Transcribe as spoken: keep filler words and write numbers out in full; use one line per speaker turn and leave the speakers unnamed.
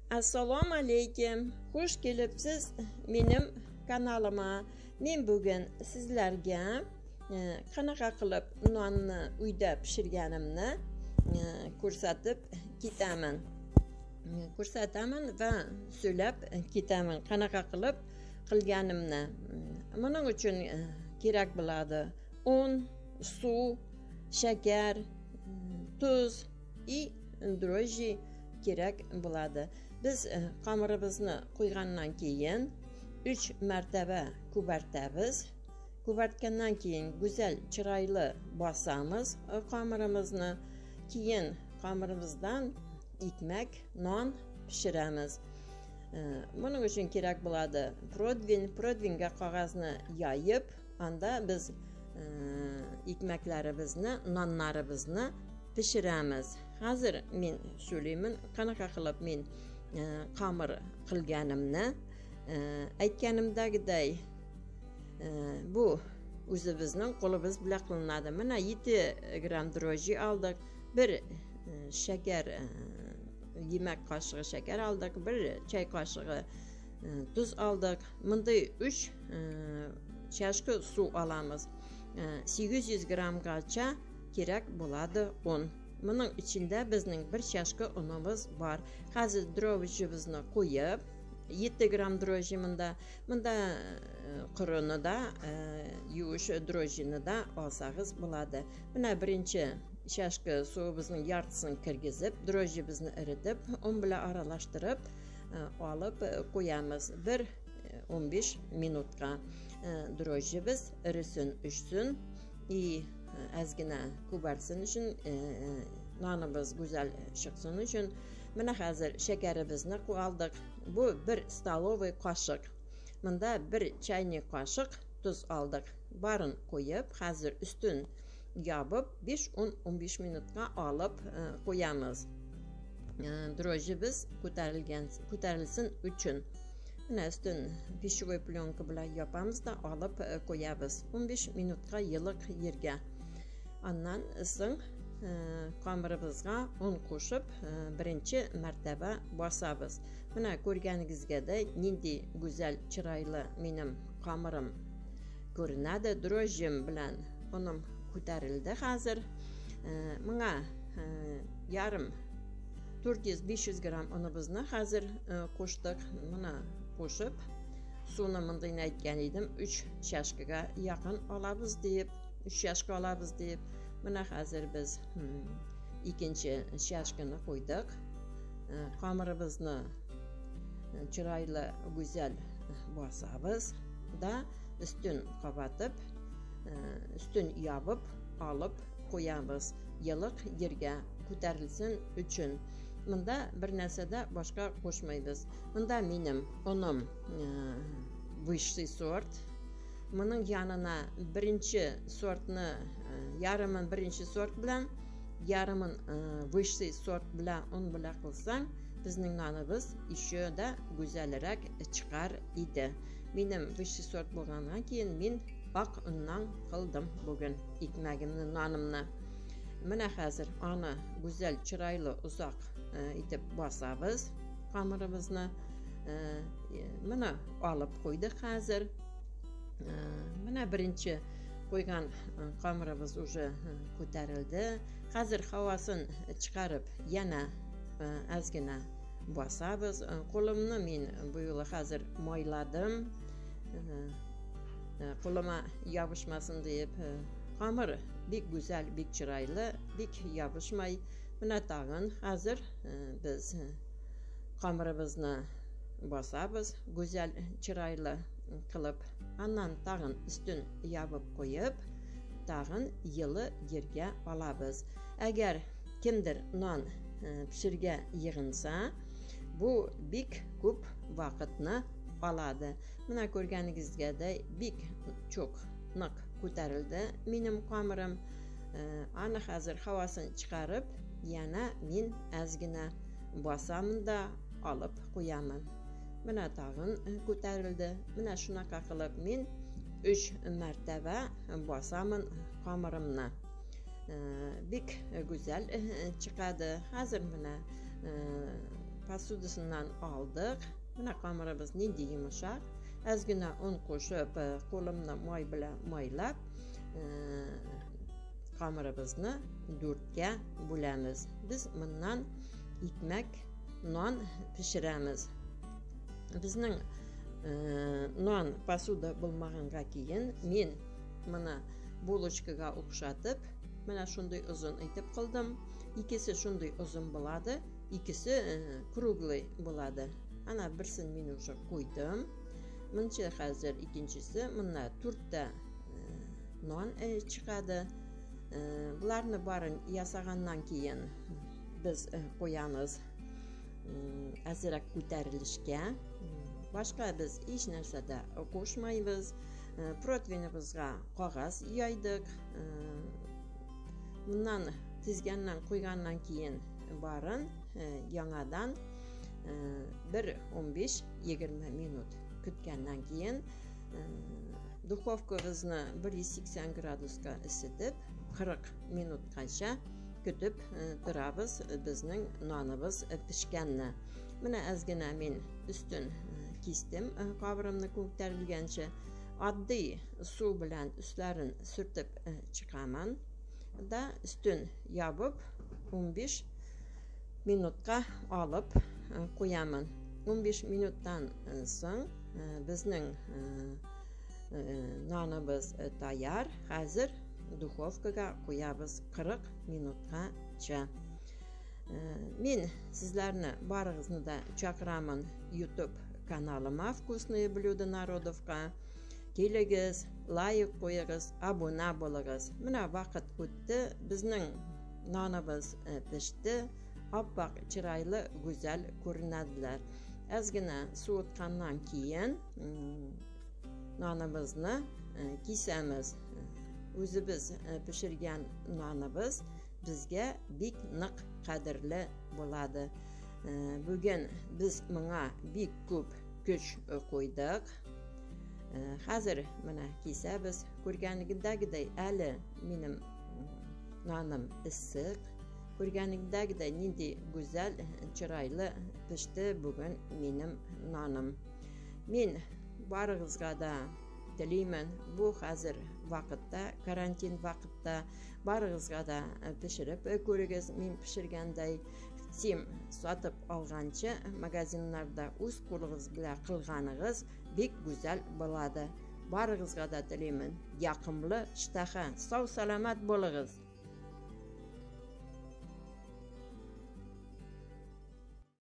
Assalomu alaykum. Xush kelibsiz mening kanalıma. Men bugun sizlarga e, qanaqa qilib nonni uyda pishirganimni e, ko'rsatib ketaman. E, ko'rsataman va so'lab ketaman qanaqa qilib qilganimni. Buning uchun e, kerak bo'ladi un, suv, shakar, tuz va droji kerak bo'ladi. Biz qamirimizni qo'ygandan keyin uch martaba ko'bartamiz. Ko'bartgandan keyin go'zal chiroyli bosamiz qamirimizni. Keyin qamirimizdan ekmek, non pishiramiz. Buning uchun kerak bo'ladi protvin. Protvinga qog'ozni yoyib, anda biz ekmeklarimizni, nonlarimizni pishiramiz. Hozir men so'layman qanaqa qilib men qamir qilganimni. Aytganimdagiday bu o'zi bizning qo'limiz bilan qilinadi. Mana yetti gram droji oldik, bir shakar, yemek qoshiqi shakar oldik, bir choy qoshiqi tuz oldik. Bunday uch chashka suv olamiz. sakkiz yuz gramgacha kerak bo'ladi un. Buning ichida bizning bir chashka unimiz bor. Hozir drojimizni qo'yib, yetti gram droji bunda, bunda qurinida, yuvish drojinida olsangiz bo'ladi. Buna birinchi chashka suvimizning yartisini kirgizib, drojimizni eritib, un bilan aralashtirib olib qo'yamiz. bir o'n besh minutga drojimiz erisin, ushsin и azgina ko'barsin uchun, nonimiz go'zal chiqsin uchun mana hozir shakarimizni qo'ydik. Bu bir stolovoy qoshiq. Bunda bir chaynik qoshiq tuz oldik. Barin qo'yib, hozir ustun yopib besh o'n besh minutga olib qo'yamiz. Drojimiz ko'tarilgan ko'tarilsin uchun. Mana ustun pishvoy plyonka bilan yopamiz-da olib qo'yamiz. o'n besh minutga yiliq yerga. Ondan so'ng qamirimizga un qo'shib birinchi martaba bosamiz. Mana ko'rganingizgidek nindi go'zal chiroyli mening qamirim ko'rinadi. Drojim bilan unim ko'tarildi hozir. Menga yarim to'rt yuz besh yuz gram unimizni hozir qo'shdik. Mana qo'shib suvni bunday aytgan edim, uch chashkaga yaqin olamiz deb, uch chashka olamiz deb. Mana hozir biz ikkinchi chashkani qo'ydik. Qamirimizni chiroyli go'zal bosamiz da ustun qabatib, ustun yopib olib qo'yamiz yiliq yerga ko'tarilsin uchun. Bunda bir narsada boshqa qo'shmaymiz. Bunda mening unim vысший sort. Buning yanına birinchi sortni, yarımın birinchi sort bilan, yarımın vысший sort bilan un bilan qilsang, bizning nonimiz ishida go'zalroq chiqar edi. Mening vысший sort bo'lgandan keyin men oq undan qildim bugun ekmagimni, nonimni. Mana hozir ona go'zal chiroyli uzoq etib bosamiz qamirimizni. Mana olib qo'ydik hozir. Mana birinchi qo'ygan qamirimiz уже ko'tarildi. Hozir havosini chiqarib yana ozgina bosamiz. Qo'limni men bu yo'li hozir moyladim. Qo'lima yopishmasin deb. Qamir bek go'zal, bek chiroyli, bek yopishmay. Buna tag'in hozir biz qamirimizni bosamiz go'zal chiroyli qilib. Andan tag'in ustun yopib qo'yib, tag'in yili yerga olamiz. Agar kimdir non pishirga yig'insa, bu bek ko'p vaqtni oladi. Mana ko'rganingizgidek bek cho'q niq ko'tarildi mening qamirim. Ana hozir havosini chiqarib, yana men ozgina bosamda olib qo'yaman. Mana tag'in ko'tarildi. Mana shunaqa qilib men uch martaba bosaman qamirimni. Bek go'zal chiqadi. Hozir mana посудасынан алдық. Мына қамырыбыз нинди yumuşak. Azgina un qo'shib, qo'limni moy bilan moylab, qamirimizni to'rtga bo'lamiz. Biz bundan ekmek, non pishiramiz. Bizning non posuda bo'lmagandan keyin men mana bolochkaga o'xshatib, mana shunday uzun etib qildim. Ikkisi shunday uzun bo'ladi, ikkisi kruglay bo'ladi. Ana birsini men уже qo'ydim. Buncha hozir ikkinchisi, mana to'rtta non chiqadi. Bularni barini yasagandan keyin biz qo'yamiz azroq ko'tarilishga. Boshqa biz hech narsada qo'shmaymiz. Proteinimizga qog'oz yoydik. Bundan tizgandan qo'ygandan keyin barin yangadan bir o'n besh yigirma minut kutgandan keyin duxovkamizni bir yuz sakson gradusga isitib qirq minutgacha kutib turamiz bizning nonimiz pishganini. Mana ozgina men ustun kesdim qabirimni ko'tarilgancha. Oddiy suv bilan ustlarini surtib chiqaman da ustun yopib o'n besh minutga olib qo'yaman. o'n besh minutdan so'ng bizning nonimiz tayyor. Hozir duxovkaga qo'yamiz qirq minutgacha. Men sizlarni baringizni da chaqiraman YouTube kanalimga Vkusные блюда народовga. Keligiz, like qo'yingiz, obuna bo'ling'iz. Mana vaqt o'tdi, bizning nonimiz pishdi. Oppoq, chiroyli, go'zal ko'rinadilar. Ozgina sovutgandan keyin nonimizni kesamiz. O'zi biz pishirgan nonimiz bizga bek niq qadrli bo'ladi. Bugun biz bunga bek ko'p kuch qo'ydik. Hozir mana kesamiz. Ko'rganingizdagidek hali menim nonim issiq. Ko'rganingizdagidek nindi go'zal, chiroyli pishdi bugun menim nonim. Men baringizga da tilayman, bu hozir vaqtda, karantin vaqtida baringizga da pishirib ko'ringiz. Men pishirganday sim sotib olgancha magazinlarda o'z qo'lingiz bilan qilganingiz bek go'zal bo'ladi. Baringizga da tilayman yoqimli ishtaha, sog' salomat bo'ling'iz.